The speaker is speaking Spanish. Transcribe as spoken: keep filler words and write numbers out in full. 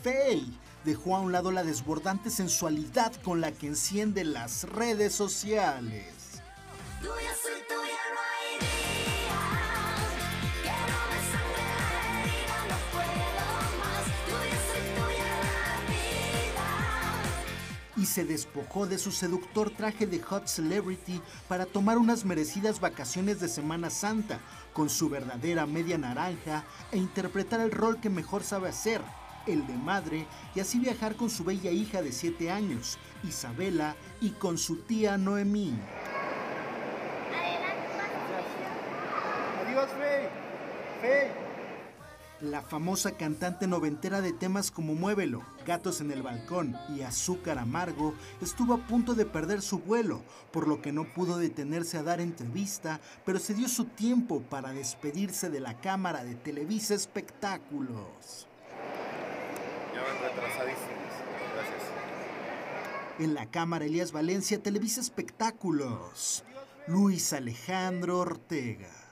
Faye dejó a un lado la desbordante sensualidad con la que enciende las redes sociales. Tuya soy, tuya no hay día, que no me sangre la herida, no puedo más. Tuya soy, tuya la vida. Y se despojó de su seductor traje de hot celebrity para tomar unas merecidas vacaciones de Semana Santa con su verdadera media naranja e interpretar el rol que mejor sabe hacer, el de madre, y así viajar con su bella hija de siete años, Isabela, y con su tía Noemí. Adiós, Faye. Faye. La famosa cantante noventera de temas como Muévelo, Gatos en el Balcón y Azúcar Amargo estuvo a punto de perder su vuelo, por lo que no pudo detenerse a dar entrevista, pero se dio su tiempo para despedirse de la cámara de Televisa Espectáculos. Ya van retrasadísimos. Gracias. En la cámara Elías Valencia, Televisa Espectáculos, Luis Alejandro Ortega.